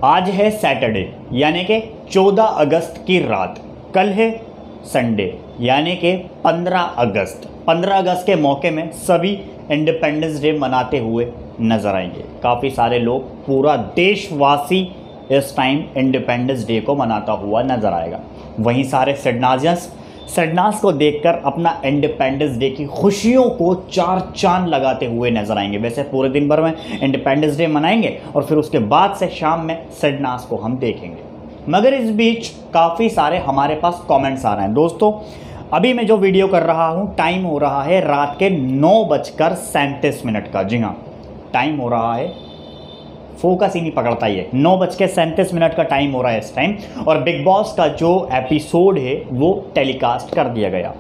आज है सैटरडे यानी कि 14 अगस्त की रात। कल है संडे यानी कि 15 अगस्त। 15 अगस्त के मौके में सभी इंडिपेंडेंस डे मनाते हुए नज़र आएंगे। काफ़ी सारे लोग, पूरा देशवासी इस टाइम इंडिपेंडेंस डे को मनाता हुआ नज़र आएगा। वहीं सारे सडनास को देखकर अपना इंडिपेंडेंस डे की खुशियों को चार चांद लगाते हुए नजर आएंगे। वैसे पूरे दिन भर में इंडिपेंडेंस डे मनाएंगे और फिर उसके बाद से शाम में सडनास को हम देखेंगे। मगर इस बीच काफ़ी सारे हमारे पास कमेंट्स आ रहे हैं। दोस्तों, अभी मैं जो वीडियो कर रहा हूं, टाइम हो रहा है रात के 9:37 का। जी हाँ, टाइम हो रहा है, फोकस ही नहीं पकड़ता। ये 9:37 का टाइम हो रहा है इस टाइम। और बिग बॉस का जो एपिसोड है वो टेलीकास्ट कर दिया गया,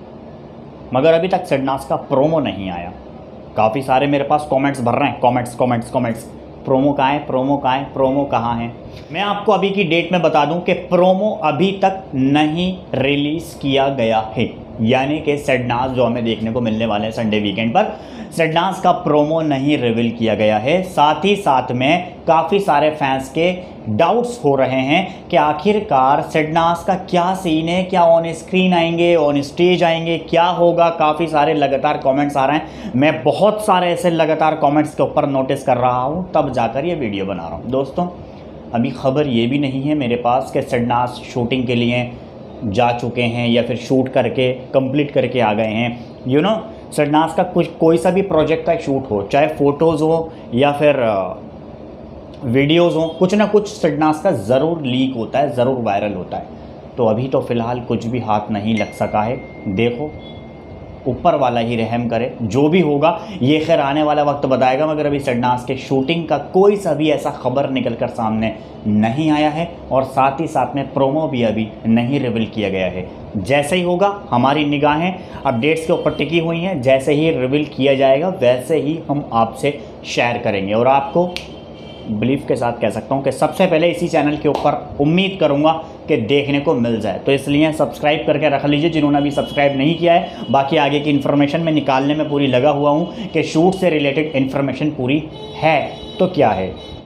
मगर अभी तक सडनास का प्रोमो नहीं आया। काफ़ी सारे मेरे पास कमेंट्स भर रहे हैं, कमेंट्स। प्रोमो कहाँ है, प्रोमो कहाँ है। मैं आपको अभी की डेट में बता दूं कि प्रोमो अभी तक नहीं रिलीज़ किया गया है। यानी कि सडनास जो हमें देखने को मिलने वाले हैं संडे वीकेंड पर, सडनास का प्रोमो नहीं रिवील किया गया है। साथ ही साथ में काफ़ी सारे फैंस के डाउट्स हो रहे हैं कि आखिरकार सडनास का क्या सीन है, क्या ऑन स्क्रीन आएंगे, ऑन स्टेज आएंगे, क्या होगा। काफ़ी सारे लगातार कमेंट्स आ रहे हैं। मैं बहुत सारे ऐसे लगातार कमेंट्स के ऊपर नोटिस कर रहा हूँ, तब जाकर ये वीडियो बना रहा हूँ। दोस्तों, अभी खबर ये भी नहीं है मेरे पास कि सडनास शूटिंग के लिए जा चुके हैं या फिर शूट करके कंप्लीट करके आ गए हैं। सडनास का कोई सा भी प्रोजेक्ट का शूट हो, चाहे फ़ोटोज़ हो या फिर वीडियोज़ हो, कुछ ना कुछ सडनास का ज़रूर लीक होता है, ज़रूर वायरल होता है। तो अभी तो फ़िलहाल कुछ भी हाथ नहीं लग सका है। देखो, ऊपर वाला ही रहम करे, जो भी होगा ये खैर आने वाला वक्त बताएगा। मगर अभी सडनास के शूटिंग का कोई सा भी ऐसा खबर निकल कर सामने नहीं आया है और साथ ही साथ में प्रोमो भी अभी नहीं रिवील किया गया है। जैसे ही होगा, हमारी निगाहें अपडेट्स के ऊपर टिकी हुई हैं। जैसे ही रिवील किया जाएगा वैसे ही हम आपसे शेयर करेंगे और आपको बिलीव के साथ कह सकता हूँ कि सबसे पहले इसी चैनल के ऊपर उम्मीद करूँगा कि देखने को मिल जाए। तो इसलिए सब्सक्राइब करके रख लीजिए जिन्होंने अभी सब्सक्राइब नहीं किया है। बाकी आगे की इन्फॉर्मेशन में निकालने में पूरी लगा हुआ हूँ कि शूट से रिलेटेड इन्फॉर्मेशन पूरी है तो क्या है।